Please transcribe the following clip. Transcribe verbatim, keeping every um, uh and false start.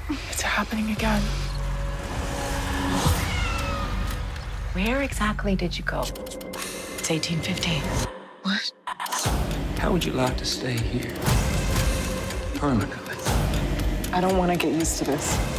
It's happening again. Where exactly did you go? It's eighteen fifteen. What? How would you like to stay here? Permanently. I don't want to get used to this.